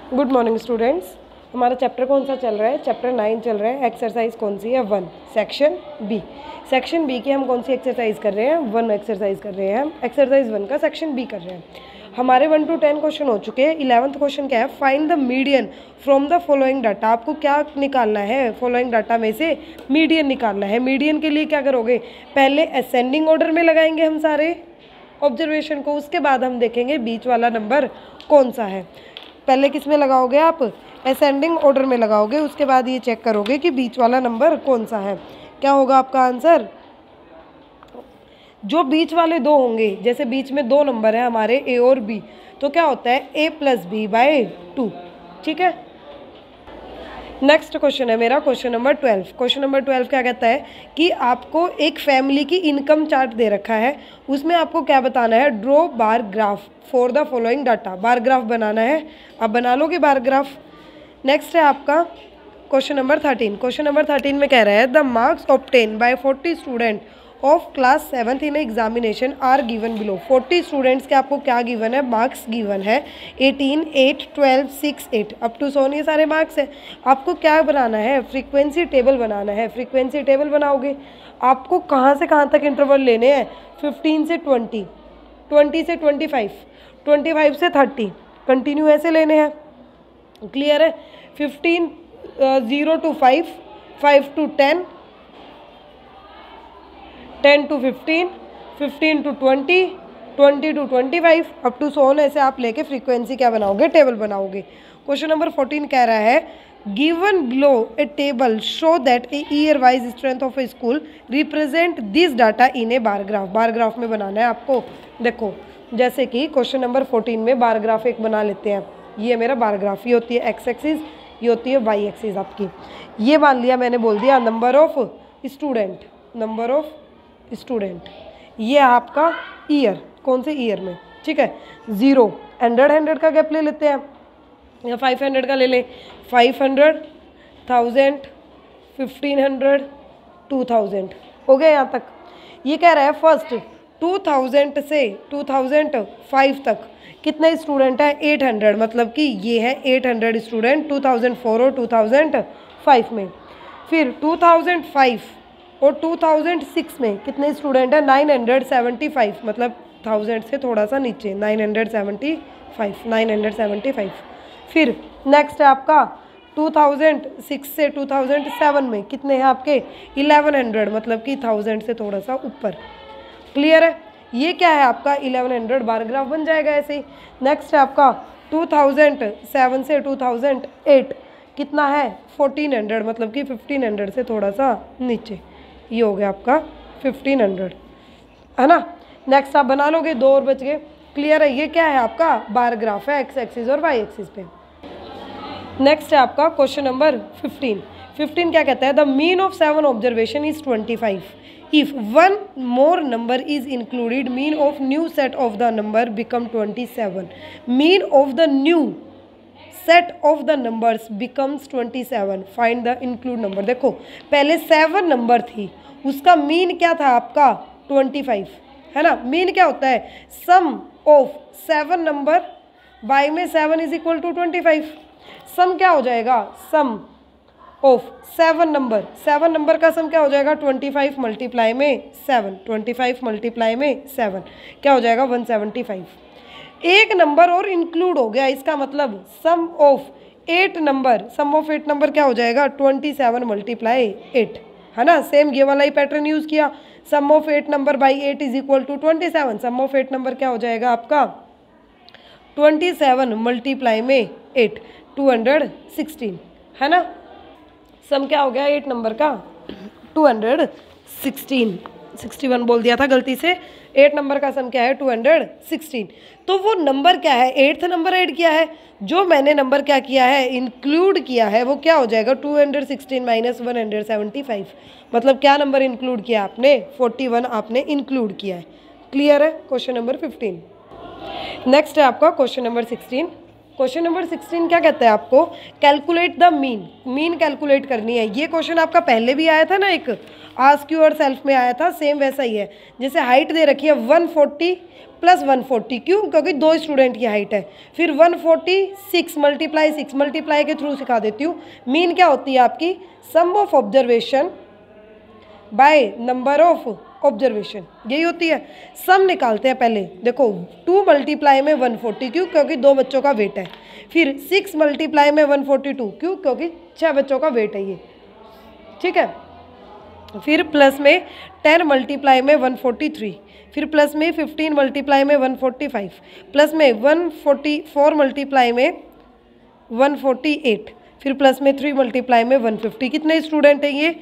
Good morning students. हमारा chapter कौन सा चल रहा है? चैप्टर 9 चल रहा है। एक्सरसाइज कौन सी है? 1, सेक्शन बी। सेक्शन बी की हम कौन सी एक्सरसाइज कर रहे हैं? 1 एक्सरसाइज कर रहे हैं। हम एक्सरसाइज 1 का सेक्शन बी कर रहे हैं। हमारे 1 to 10 क्वेश्चन हो चुके हैं। 11th क्वेश्चन क्या है? Find the median from the following data. आपको क्या निकालना है? फॉलोइंग डाटा में से मीडियन निकालना है। मीडियन के लिए क्या करोगे? पहले असेंडिंग ऑर्डर में लगाएंगे हम सारे ऑब्जर्वेशन को, उसके बाद हम देखेंगे बीच वाला नंबर कौन सा है। पहले किस में लगाओगे आप? असेंडिंग ऑर्डर में लगाओगे, उसके बाद ये चेक करोगे कि बीच वाला नंबर कौन सा है। क्या होगा आपका आंसर? जो बीच वाले दो होंगे, जैसे बीच में 2 नंबर है हमारे ए और बी, तो क्या होता है a+b/2। ठीक है। नेक्स्ट क्वेश्चन है मेरा क्वेश्चन नंबर 12। क्वेश्चन नंबर 12 क्या कहता है कि आपको एक फैमिली की इनकम चार्ट दे रखा है, उसमें आपको क्या बताना है? Draw bar graph for the following data. Bar graph बनाना है। आप बना लोगे बार ग्राफ। नेक्स्ट है आपका क्वेश्चन नंबर 13। क्वेश्चन नंबर 13 में कह रहा है the marks obtain by 40 student of class 7th in examination are given below. 40 students के आपको क्या गिवन है? मार्क्स गिवन है 18, 8, 12, 6, 8 अप टू 100 ये सारे मार्क्स है। आपको क्या बनाना है? फ्रीक्वेंसी टेबल बनाना है। फ्रीक्वेंसी टेबल बनाओगे। आपको कहाँ से कहाँ तक इंटरवल लेने हैं? 15 से 20, 20 से 25, 25 से 30, कंटिन्यू ऐसे लेने हैं। क्लियर है? 15 0 to 5, 5 to 10, 10 to 15, 15 to 20, 20 to 25 up to 100 ऐसे आप लेके फ्रीक्वेंसी क्या बनाओगे? टेबल बनाओगे। क्वेश्चन नंबर 14 कह रहा है given below a table show that a year wise strength of a school represent this data in a bar graph. Bar graph में बनाना है आपको। देखो जैसे कि क्वेश्चन नंबर 14 में बार ग्राफ एक बना लेते हैं। ये मेरा बार ग्राफ, ये होती है एक्स एक्सिस, ये होती है वाई एक्सिस आपकी। ये मान लिया मैंने, बोल दिया number of student, number of student. ये आपका ईयर, कौन से ईयर में? ठीक है। 0 100 का गैप ले लेते हैं, या 500 का ले लें। 500, 1000, 1500, 2000 हो गया यहाँ तक। ये कह रहा है फर्स्ट 2000 से 2005 तक कितने स्टूडेंट है? 800, मतलब कि ये है 800 स्टूडेंट 2004 और 2005 में। फिर 2005 और 2006 में कितने स्टूडेंट है? 975, मतलब 1000 से थोड़ा सा नीचे 975। फिर नेक्स्ट है आपका 2006 से 2007 में कितने हैं आपके? 1100, मतलब कि 1000 से थोड़ा सा ऊपर। क्लियर है? ये क्या है आपका? 1100 बार ग्राफ बन जाएगा ऐसे ही। नेक्स्ट है आपका 2007 से 2008 कितना है? 1400, मतलब कि 1500 से थोड़ा सा नीचे। ये हो गया आपका 1500, है ना। नेक्स्ट आप बना लोगे, 2 और बच गए। क्लियर है? ये क्या है आपका? बार ग्राफ है एक्स एक्सिस और वाई एक्सिस पे। नेक्स्ट है आपका क्वेश्चन नंबर 15। 15 क्या कहता है? The mean of 7 observation is 25। If 1 more number is included, mean of new set of the number become 27. Mean of the new set of the numbers becomes 27. Find the include number। देखो पहले 7 number थी, उसका mean क्या था आपका? 25, है ना। Mean क्या होता है? सम ऑफ 7 नंबर बाय में 7 इज इक्वल टू 25। सम क्या हो जाएगा? सम ऑफ 7 नंबर, 7 नंबर का सम क्या हो जाएगा? 25 मल्टीप्लाई में 7, 25 मल्टीप्लाई में 7 क्या हो जाएगा? 175। एक नंबर और इंक्लूड हो गया, इसका मतलब sum of 8 number, sum of 8 number क्या हो जाएगा? 27 मल्टीप्लाई 8, है ना। सेम ये वाला ही पैटर्न यूज़ किया। Sum of 8 number by 8 is equal to 27। Sum of 8 number क्या हो जाएगा आपका? 27 मल्टीप्लाई में 8, 216, है ना। सम क्या हो गया 8 नंबर का? 216, 61 बोल दिया था गलती से। 8 नंबर का सम क्या है? 216। तो वो नंबर क्या है? 8th नंबर ऐड किया है। जो मैंने नंबर क्या किया है? इंक्लूड किया है। वो क्या हो जाएगा? 216 माइनस 175, मतलब क्या नंबर इंक्लूड किया आपने? 41 आपने इंक्लूड किया है। क्लियर है? Question number 15। नेक्स्ट है आपका क्वेश्चन नंबर 16। क्वेश्चन नंबर 16 क्या कहता है आपको, कैलकुलेट द मीन कैलकुलेट करनी है। ये क्वेश्चन आपका पहले भी आया था ना, एक आस्क योर सेल्फ में आया था, सेम वैसा ही है। जैसे हाइट दे रखी है 140 प्लस 140, क्यों, क्योंकि 2 स्टूडेंट की हाइट है। फिर 146 मल्टीप्लाई के थ्रू सिखा देती हूँ। मीन क्या होती है आपकी, sum of observation by number of observation, यही होती है। सम निकालते हैं पहले, देखो 2 मल्टीप्लाई में 140, क्यों, क्योंकि 2 बच्चों का वेट है। फिर 6 मल्टीप्लाई में 142, क्यों, क्योंकि 6 बच्चों का वेट है ये, ठीक है। फिर प्लस में 10 मल्टीप्लाई में 143, फिर प्लस में 15 मल्टीप्लाई में 145, प्लस में 144 मल्टीप्लाई में 148, फिर प्लस में 3 मल्टीप्लाई में 150। कितने स्टूडेंट है ये,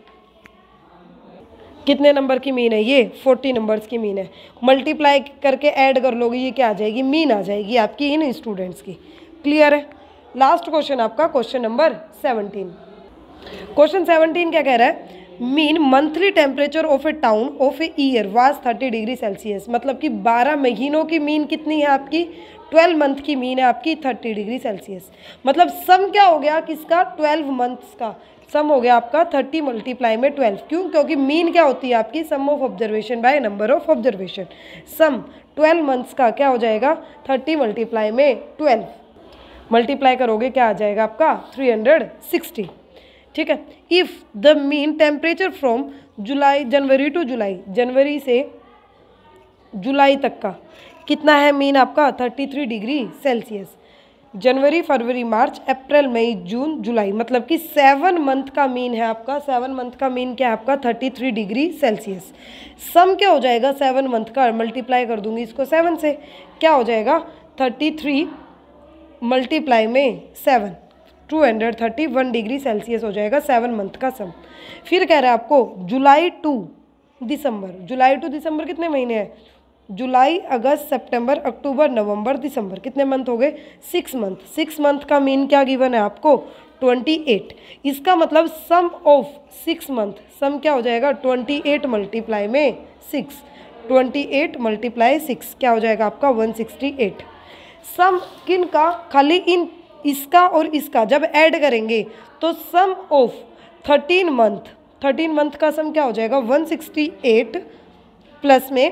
कितने नंबर की मीन है ये, 40 नंबर्स की मीन है। मल्टीप्लाई करके ऐड कर लोगे, ये क्या आ जाएगी, मीन आ जाएगी आपकी इन स्टूडेंट्स की। क्लियर है। लास्ट क्वेश्चन आपका क्वेश्चन नंबर 17। क्वेश्चन 17 क्या कह रहा है, mean monthly temperature of a town of a year was 30 degree Celsius. मतलब कि 12 महीनों की मीन कितनी है आपकी, 12 मंथ की मीन है आपकी 30 डिग्री सेल्सियस। मतलब सम क्या हो गया किसका, 12 मंथ्स का सम हो गया आपका 30 मल्टीप्लाई में 12, क्यों, क्योंकि मीन क्या होती है आपकी, sum of observation by number of observation. Sum 12 months का क्या हो जाएगा, 30 मल्टीप्लाई में 12, मल्टीप्लाई करोगे क्या आ जाएगा आपका 360, ठीक है। If the mean temperature from January to July, जनवरी से जुलाई तक का कितना है मीन आपका 33 डिग्री सेल्सियस। जनवरी, फरवरी, मार्च, अप्रैल, मई, जून, जुलाई, मतलब कि 7 मंथ का मीन है आपका, 7 मंथ का मीन क्या है आपका 33 डिग्री सेल्सियस। सम क्या हो जाएगा 7 मंथ का, मल्टीप्लाई कर दूंगी इसको 7 से, क्या हो जाएगा 33 मल्टीप्लाई में 7, 231 डिग्री सेल्सियस हो जाएगा 7 मंथ का सम। फिर कह रहा है आपको जुलाई टू दिसंबर, जुलाई टू दिसंबर कितने महीने हैं, जुलाई, अगस्त, सितंबर, अक्टूबर, नवंबर, दिसंबर, कितने मंथ हो गए 6 मंथ। 6 मंथ का मीन क्या गिवन है आपको 28। इसका मतलब सम ऑफ 6 मंथ, सम क्या हो जाएगा 28 मल्टीप्लाई में 6, 28 मल्टीप्लाई 6 क्या हो जाएगा आपका 168। सम किन का, खाली इन इसका और इसका जब ऐड करेंगे तो सम ऑफ 13 मंथ का सम क्या हो जाएगा 168 प्लस में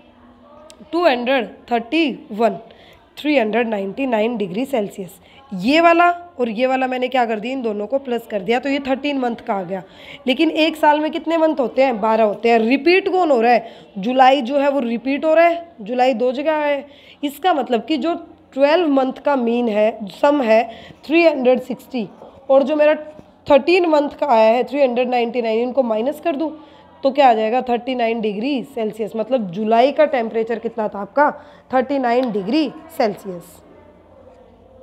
231, 399 डिग्री सेल्सियस। ये वाला और ये वाला मैंने क्या कर दिया, इन दोनों को प्लस कर दिया, तो ये 13 मंथ का आ गया। लेकिन एक साल में कितने मंथ होते हैं 12 होते हैं। रिपीट कौन हो रहा है, जुलाई जो है वो रिपीट हो रहा है, जुलाई 2 जगह है। इसका मतलब कि जो 12 मंथ का मीन है, सम है 360, और जो मेरा 13 मंथ का आया है 399, इनको माइनस कर दूँ तो क्या आ जाएगा 39 डिग्री सेल्सियस। मतलब जुलाई का टेम्परेचर कितना था आपका 39 डिग्री सेल्सियस।